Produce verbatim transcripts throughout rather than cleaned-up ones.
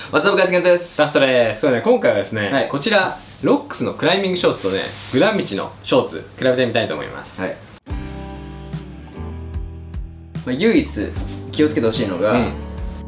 ワッツアップガイズケントです。 ラストです。そうね、今回はですね、はい、こちらロックスのクライミングショーツとね、グラン道のショーツ比べてみたいと思います。はい。 まあ、唯一気をつけてほしいのが、うん、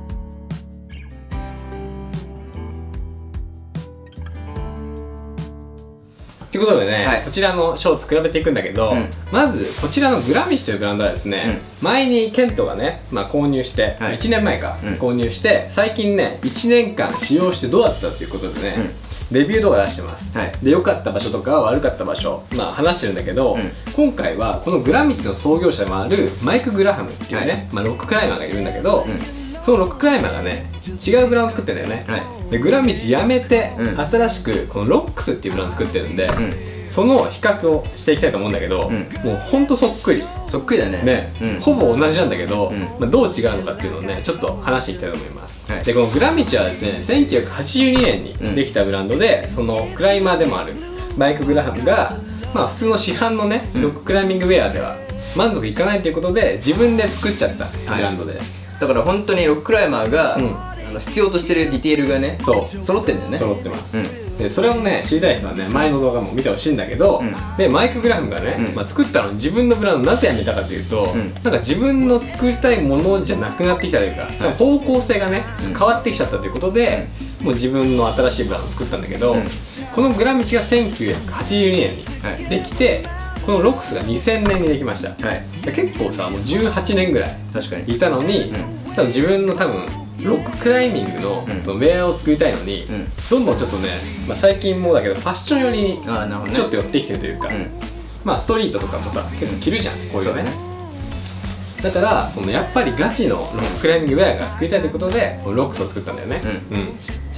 ということでね、はい、こちらのショーツ比べていくんだけど、うん、まずこちらのグラミシというブランドはですね、うん、前にケントがね、まあ、購入して、はい、いちねんまえか、うん、購入して最近ねいちねんかん使用してどうだったっていうことでね、うん、レビュー動画出してます、はい、で良かった場所とか悪かった場所、まあ、話してるんだけど、うん、今回はこのグラミチの創業者でもあるマイク・グラハムっていうね、はい、まあ、ロッククライマーがいるんだけど、うん、そのロッククライマーがね違うブランド作ってんだよね、はい、でグラミチやめて、うん、新しくこのロックスっていうブランド作ってるんで、うん、その比較をしていきたいと思うんだけど、うん、もうほんとそっくりそっくりだねね、うん、ほぼ同じなんだけど、うん、まあ、どう違うのかっていうのをねちょっと話していきたいと思います、はい、でこのグラミチはですねせんきゅうひゃくはちじゅうにねんにできたブランドで、うん、そのクライマーでもあるマイク・グラハムがまあ普通の市販のねロッククライミングウェアでは満足いかないということで自分で作っちゃったブランドで、はい、だから本当にロッククライマーが、うん、必要としてるディテールがねそう揃ってんだよね。 揃ってます、うん、でそれをね知りたい人はね前の動画も見てほしいんだけど、うん、でマイク・グラハムがね、うん、まあ、作ったのに自分のブランドなぜやめたかというと、うん、なんか自分の作りたいものじゃなくなってきたというか、はい、方向性がね、うん、変わってきちゃったということで、うん、もう自分の新しいブランドを作ったんだけど、うん、このグラミチがせんきゅうひゃくはちじゅうにねんにできて、はい、このロックスがにせんねんにできました、はい、結構さもうじゅうはちねんぐらいいたのに、うん、多分自分の多分ロッククライミング の, そのウェアを作りたいのに、うん、どんどんちょっとね、まあ、最近もだけどファッション寄りにちょっと寄ってきてるというか、うん、まあストリートとかもさ結構着るじゃん、こういうのね。だからそのやっぱりガチのロッククライミングウェアが作りたいということでロックスを作ったんだよね。うん、うん、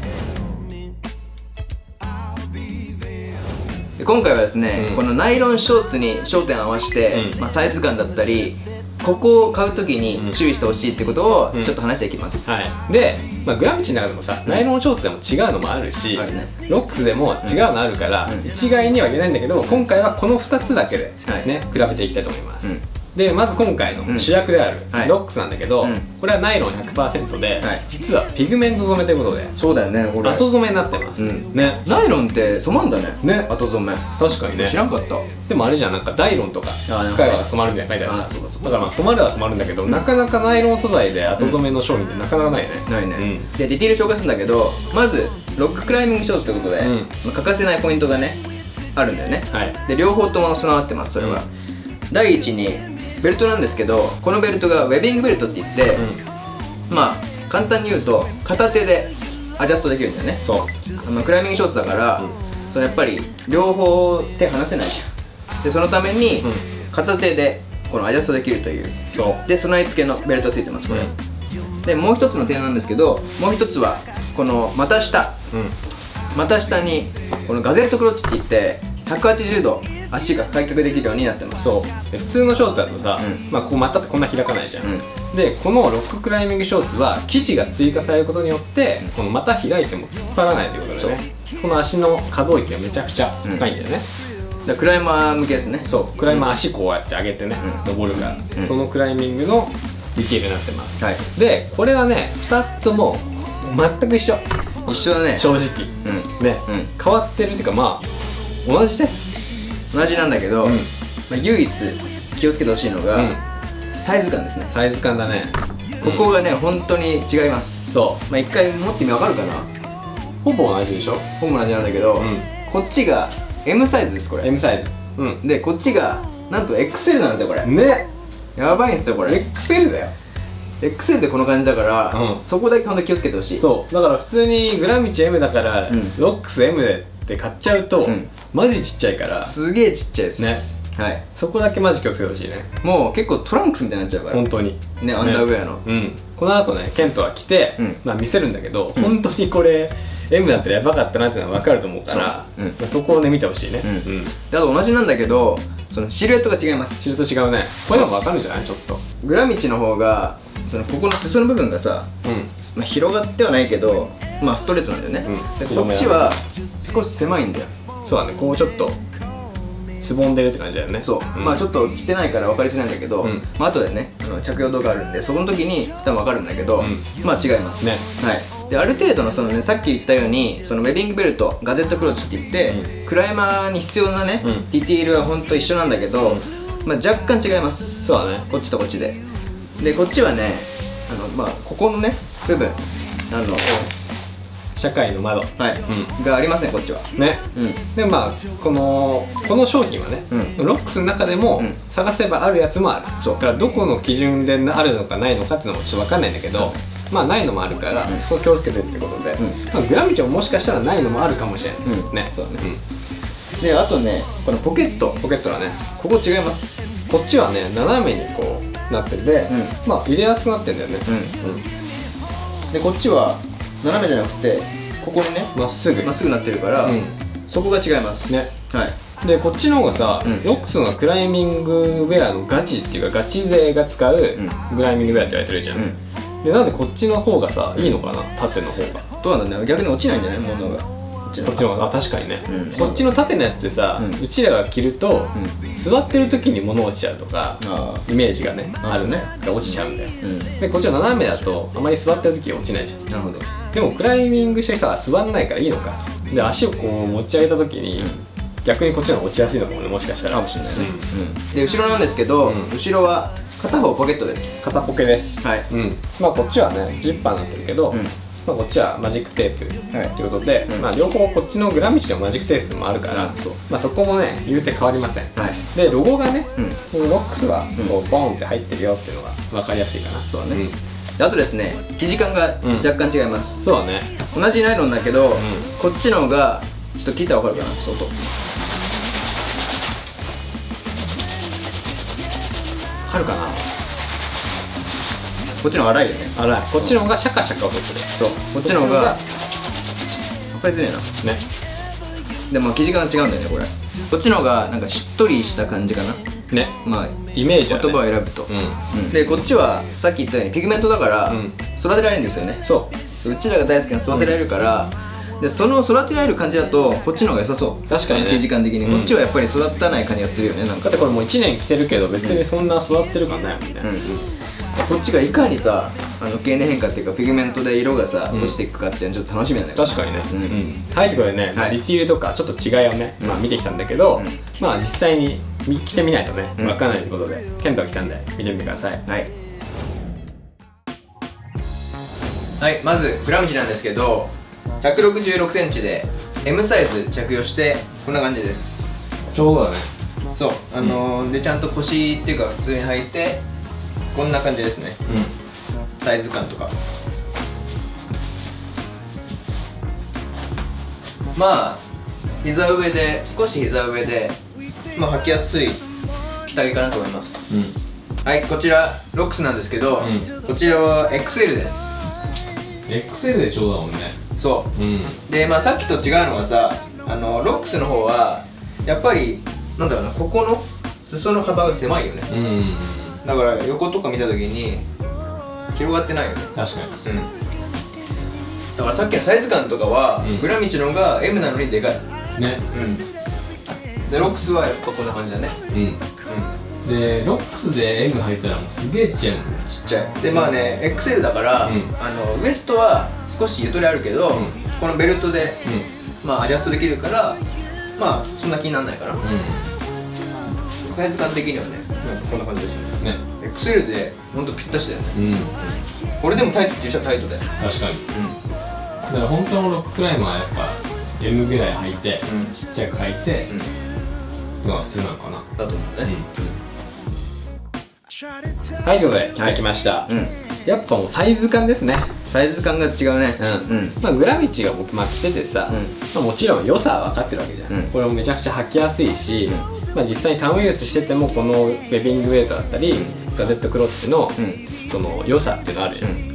で今回はですね、うん、このナイロンショーツに焦点を合わせて、うん、まあ、サイズ感だったりここを買うときに注意してほしいってことをちょっと話していきます、 うん、はい、で、まあ、グラミチの中でもさ、うん、ナイロンショーツでも違うのもあるし、うん、ロックスでも違うのあるから、うん、一概には言えないんだけど、今回はこのふたつだけで、ね、比べていきたいと思います、うん、でまず今回の主役であるロックスなんだけど、うん、これはナイロン ひゃくパーセント で、はい、実はピグメント染めということで、 そうだよね、これ後染めになってます、うん、ね、 ナイロンって染まんだね、ね、後染め。 確かにね、 知らんかった。でもあれじゃん、なんかダイロンとか使えば染まるみたいな書いてあるから、だからまあ染まるは染まるんだけど、うん、なかなかナイロン素材で後染めの商品ってなかなかないね。 ないね、うん、でディテール紹介するんだけど、まずロッククライミングショーツってことで、うん、まあ、欠かせないポイントがねあるんだよね、はい、で両方とも備わってます。それは、うん、第一にベルトなんですけど、このベルトがウェビングベルトって言って、うん、まあ簡単に言うと片手でアジャストできるんだよね。そう、あのクライミングショーツだから、うん、そのやっぱり両方手離せないじゃん。でそのために片手でこのアジャストできるという、そうで備え付けのベルトついてますこれ、うん、でもう一つの点なんですけど、もう一つはこの股下、うん、股下にこのガゼットクロッチって言ってひゃくはちじゅうど足が開脚できるようになってます。 そうで普通のショーツだとさ、うん、まあここ股ってこんな開かないじゃん、うん、でこのロッククライミングショーツは生地が追加されることによって、うん、この股開いても突っ張らないということでね、この足の可動域がめちゃくちゃ深いんだよね、 うん、だクライマー向けですね。そうクライマー足こうやって上げてね、うん、登るから、うん、そのクライミングのディテールになってます、はい、でこれはねふたつとも全く一緒一緒だね正直、うん、ね、うん、変わってるっていうかまあ同じです。 同じなんだけど、うん、まあ、唯一気をつけてほしいのが、うん、サイズ感ですね。 サイズ感だね。 ここがね、うん、本当に違います。そう、まあ一回持ってみ分かるかな。 ほぼ同じでしょ。 ほぼ同じなんだけど、うん、こっちが エム サイズです。これエム サイズ、 うん、でこっちがなんと エックスエル なんですよこれね。 やばいんですよこれ。 エックスエル だよ。 エックスエル でこの感じだから、うん、そこだけ本当に気をつけてほしい。 そうだから普通にグラミチ エム だから、うん、ロックス エム でって買っちゃうと、うん、マジちっちゃいから、 すげえちっちゃいですね。はい、 そこだけマジ気をつけてほしいね。 もう結構トランクスみたいになっちゃうから本当にね、アンダーウェアの、 うん、この後ねケントは着て、うん、まあ見せるんだけど、うん、本当にこれ エム だったらやばかったなっていうのは分かると思うから、 そ,、うん、そこをね見てほしいね。うん、うん、であと同じなんだけどそのシルエットが違います。 シルエット違うね。これでも分かるんじゃない？ちょっとグラミチの方がそのここの裾の部分がさ、うん、まあ広がってはないけどまあストレートなんだよね、うん、でこっちは少し狭いんだよ。 そうだね、こうちょっとつぼんでるって感じだよね。 そう、うん、まあちょっと着てないから分かりづらいんだけど、うん、まあ後でねあの着用動画あるんでそこの時に多分分かるんだけど、うん、まあ違いますね。はい。 である程度のそのね、さっき言ったようにそのウェビングベルト、ガゼットクローチって言って、うん、クライマーに必要なね、うん、ディティールは本当一緒なんだけど、うん、まあ若干違います。 そうだね、 こっちとこっちで。でこっちはね、あのまあここのね部分、あの社会の窓、 はい、うん、がありません、こっちはね。うん、でまあこのこの商品はね、うん、ロックスの中でも探せばあるやつもある、うん、そうだからどこの基準であるのかないのかっていうのもちょっと分かんないんだけど、うん、まあないのもあるから、うん、そこ気をつけてってことで、うん、まあ、グラミチももしかしたらないのもあるかもしれない、うん、ね。そうだね、 うん、であとね、このポケットポケットはね、 ここ違います。 こっちはね斜めにこうなってるで、うん、まあ入れやすくなってるんだよね。うん、うん、 でこっちは斜めじゃなくてここにねまっすぐまっすぐなってるから、うん、そこが違いますね。 はい。でこっちの方がさ、うん、ロックスのクライミングウェアのガチっていうかガチ勢が使うグライミングウェアって言われてるじゃん、うん、でなんでこっちの方がさいいのかな、縦の方が。 どうなんだよ、逆に落ちないんじゃない、物が。 こっちの方が、あ、確かにね、うん、こっちの縦のやつってさ、うん、うちらが着ると、うん、座ってる時に物落ちちゃうとかイメージがねあるね、落ちちゃうんだよ、うん、でこっちの斜めだとあまり座ってる時は落ちないじゃん。なるほど。でもクライミングしてる人は座んないからいいのか。で足をこう持ち上げた時に、うん、逆にこっちの方が落ちやすいのかもね、もしかしたら。 かもしれないね、うんうん、で後ろなんですけど、うん、後ろは片方ポケットです。 片ポケです。はい、うん、まあこっちはねジッパーになってるけど、うん、まあこっちはマジックテープということで、はい、まあ両方こっちのグラミチのマジックテープもあるから、うん、そうまあそこもね言うて変わりません、はい、でロゴがね、うん、ロックスはこうボンって入ってるよっていうのが分かりやすいかな。そうだね、 うん、であとですね、生地感が若干違います、 うん、そうだね。 同じナイロンだけど、うん、こっちの方がちょっと聞いたら分かるかな、外。分かるかな。 こっちの方が粗いよね。 粗い。こっちの方がシャカシャカ音する。 そう、こっちの方が分かりづらいなね。でも生地感が違うんだよね、これ。こっちの方がなんかしっとりした感じかなね。まあイメージはね、 言葉を選ぶと、うん、でこっちはさっき言ったようにピグメントだから、うん、育てられるんですよね。そううちらが大好きな育てられるから、うん、でその育てられる感じだとこっちの方が良さそう。確かにね、生地感的に、うん、こっちはやっぱり育たない感じがするよね。なんかだってこれもういちねん着てるけど別にそんな育ってる感ないもんね、うんうん、 こっちがいかにさ、あの経年変化っていうかピグメントで色がさ、うん、落ちていくかっていうのちょっと楽しみなんだよ。 確かにね、うんうん、はい。ということでね、はい、ディティールとかちょっと違いをね、まあ、見てきたんだけど、うん、まあ実際に着てみないとね分からないということで、ケントが来たんで見てみてください。はい、 はい、まずグラムチなんですけどひゃくろくじゅうろくセンチで エム サイズ着用してこんな感じです。 ちょうどだね。 そう、あのー、でちゃんと腰っていうか普通に履いてこんな感じですね、うん、サイズ感とか。まあ膝上で少し膝上でまあ履きやすい着丈かなと思います、うん、はい。こちらロックスなんですけど、うん、こちらは エックスエル です。 エックスエル でちょうどだもんね。 そう、うん、でまあさっきと違うのはさ、あのロックスの方はやっぱりなんだろうな、ここの裾の幅が狭いよね、うん、だから横とか見た時に広がってないよね。確かに、うん、だからさっきのサイズ感とかは、うん、グラミチの方が エム なのにでかいね、うん、でロックスはやっぱこんな感じだね。うん、うん、 でロックスで エム 入ったらすげえちっちゃいもんね。 ちっちゃいでまあね エックスエル だから、うん、あのウエストは少しゆとりあるけど、うん、このベルトで、うん、まあアジャストできるからまあそんな気にならないかな、うん、サイズ感的にはねなんかこんな感じですよね。 エックスエル でほんとぴったしだよね、うん、これでもタイトって言っちゃタイトだよ。 確かに、うん、だから本当のロッククライマーはやっぱ エム ぐらい履いて、うん、ちっちゃく履いて、うん、のが普通なのかなだと思うね、うんうん、はい。ということで着てきました、うん、やっぱもうサイズ感ですね。 サイズ感が違うね。うん、 うん、まあグラミチが僕、まあ、着ててさ、うん、まあ、もちろん良さは分かってるわけじゃん、うん、これもめちゃくちゃ履きやすいし、うん、まあ実際にタウンユースしててもこのウェビングウェイトだったり、うん、ガゼットクロッチの、うん、その良さっていうのあるじゃん、うん、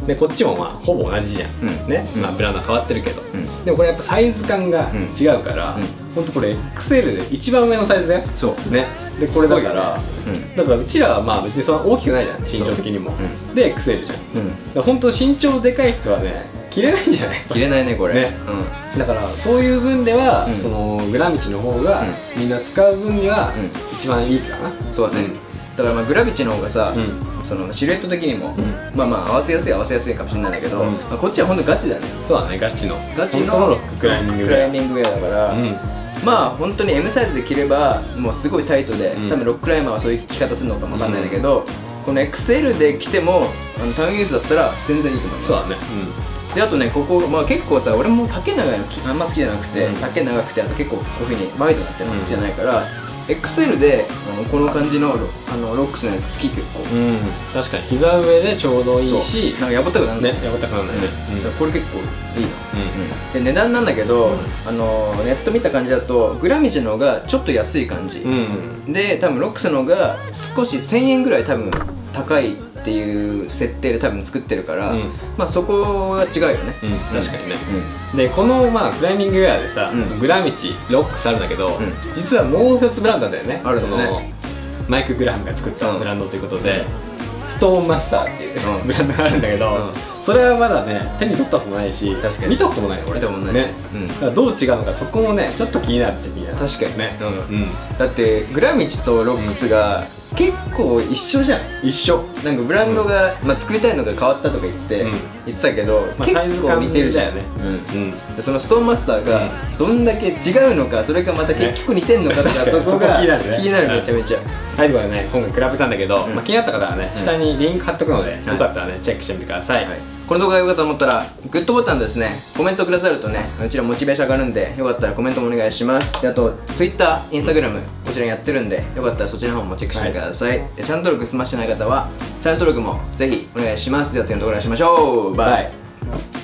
でこっちもまあほぼ同じじゃん、うん、ね、まあブランド変わってるけど、うん、でもこれやっぱサイズ感が違うから、うん、ほんとこれ エックスエル で一番上のサイズだよ。そうね。でこれだから、うん、だからうちらはまあ別にそんな大きくないじゃん、身長的にも、うん、で エックスエル じゃん、うん、だから本当身長でかい人はね着れないんじゃない？ 着れないねこれね、 うん、だからそういう分では、うん、そのグラミチの方が、うん、みんな使う分には、うん、一番いいかな。 そうだね、うん、だからまあグラミチの方がさ、うん、 そのシルエット的にも、まあまあ合わせやすい合わせやすいかもしれないんだけど、まあこっちは本当ガチだね。 そうだね、ガチのガチのロッククライミングウェア、 クライミングウェアだから、まあ本当に エム サイズで着ればもうすごいタイトで、多分ロッククライマーはそういう着方するのかもわかんないんだけど、この エックスエル で着てもあのタウンユースだったら全然いいと思います。 そうだね。 であとね、ここ、まあ、結構さ、俺も丈長いのあんま好きじゃなくて、丈長くて、あと結構こういうふうにワイドになってるの好きじゃないから、エックスエル であのこの感じのあのロックスのやつ好き結構。 うん、確かに膝上でちょうどいいし、 なんかやぼったくなんないね、やぼったくなんないね。 これ結構いいの。で値段なんだけど、あのネット見た感じだとグラミジの方がちょっと安い感じで、多分ロックスの方が少しせんえんぐらい多分高いっていう設定で多分作ってるから、まあそこが違うよね。 確かにね。でこのまあクライミングウェアでさ、グラミチロックスあるんだけど、実はもう一つブランドだよね。あるのね。マイク・グラハムが作ったブランドということで、ストーンマスターっていうブランドがあるんだけど、それはまだね手に取ったことないし、確かに見たこともないの俺。見たことないね。だからどう違うのかそこもねちょっと気になっちゃう。気になる。確かにね。だってグラミチとロックスが結構一緒じゃん。一緒。なんかブランドが、まあ作りたいのが変わったとか言って言ってたけど、結構似てるじゃんね。そのストーンマスターがどんだけ違うのか、それかまた結局似てんのかとか、そこが気になる。めちゃめちゃ。はい、ということでね、今回比べたんだけど、気になった方はね下にリンク貼っとくので、よかったらねチェックしてみてください。この動画が良かったと思ったらグッドボタンですね、コメントくださるとね、うちらモチベーション上がるんで、よかったらコメントもお願いします。であと Twitter、Instagram こちらやってるんで、よかったらそちらの方もチェックしてみてください。でチャンネル登録済ましてない方はチャンネル登録もぜひお願いします。では次の動画でお会いしましょう。バイ。